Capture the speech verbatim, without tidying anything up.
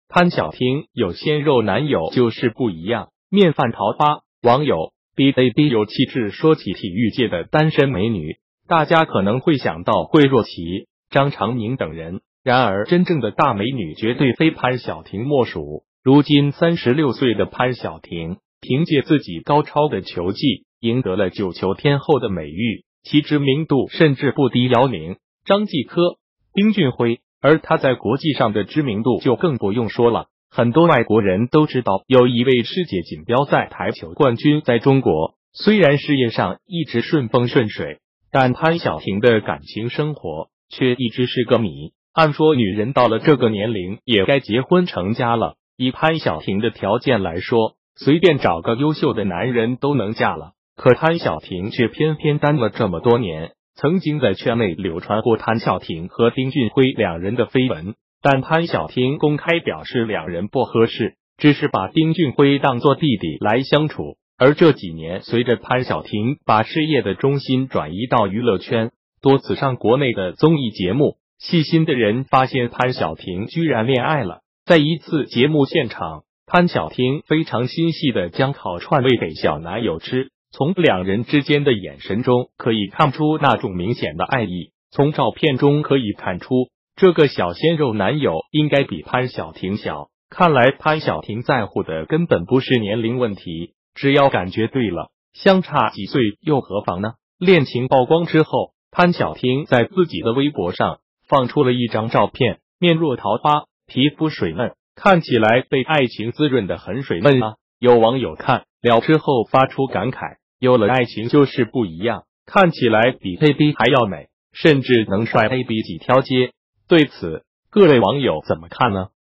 潘晓婷有鲜肉男友就是不一样，面泛桃花。网友 B A B 有气质说起体育界的单身美女，大家可能会想到惠若琪、张常宁等人，然而真正的大美女绝对非潘晓婷莫属。如今三十六岁的潘晓婷，凭借自己高超的球技，赢得了九球天后的美誉，其知名度甚至不敌姚明、张继科、丁俊晖。而他在国际上的知名度就更不用说了，很多外国人都知道有一位世界锦标赛台球冠军在中国。虽然事业上一直顺风顺水，但潘晓婷的感情生活却一直是个谜。按说女人到了这个年龄也该结婚成家了，以潘晓婷的条件来说，随便找个优秀的男人都能嫁了，可潘晓婷却偏偏单了这么多年。曾经在圈内流传过潘晓婷和丁俊晖两人的绯闻，但潘晓婷公开表示两人不合适，只是把丁俊晖当作弟弟来相处。而这几年，随着潘晓婷把事业的中心转移到娱乐圈，多次上国内的综艺节目，细心的人发现潘晓婷居然恋爱了。在一次节目现场，潘晓婷非常心细的将烤串喂给小男友吃。从两人之间的眼神中可以看出那种明显的爱意，从照片中可以看出这个小鲜肉男友应该比潘晓婷小。看来潘晓婷在乎的根本不是年龄问题，只要感觉对了，相差几岁又何妨呢？恋情曝光之后，潘晓婷在自己的微博上放出了一张照片，面若桃花，皮肤水嫩，看起来被爱情滋润的很水嫩啊。有网友看了之后发出感慨，有了爱情就是不一样，看起来比 A B 还要美，甚至能帅 A B 几条街。对此，各位网友怎么看呢？